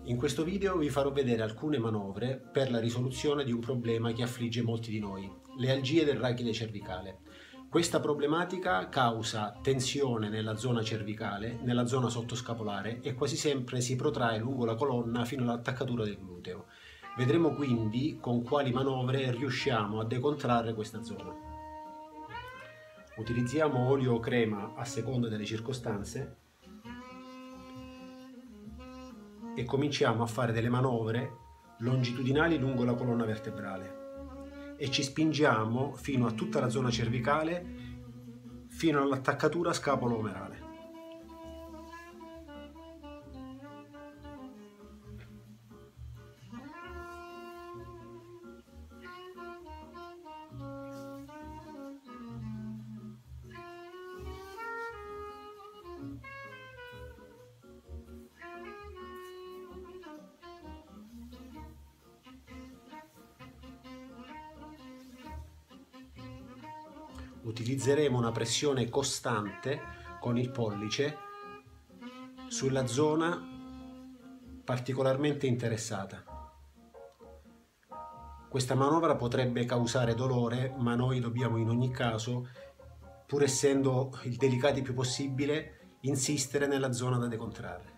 In questo video vi farò vedere alcune manovre per la risoluzione di un problema che affligge molti di noi, le algie del rachide cervicale. Questa problematica causa tensione nella zona cervicale, nella zona sottoscapolare e quasi sempre si protrae lungo la colonna fino all'attaccatura del gluteo. Vedremo quindi con quali manovre riusciamo a decontrarre questa zona. Utilizziamo olio o crema a seconda delle circostanze e cominciamo a fare delle manovre longitudinali lungo la colonna vertebrale e ci spingiamo fino a tutta la zona cervicale fino all'attaccatura scapolo-omerale. Utilizzeremo una pressione costante con il pollice sulla zona particolarmente interessata. Questa manovra potrebbe causare dolore, ma noi dobbiamo in ogni caso, pur essendo il delicati più possibile, insistere nella zona da decontrarre.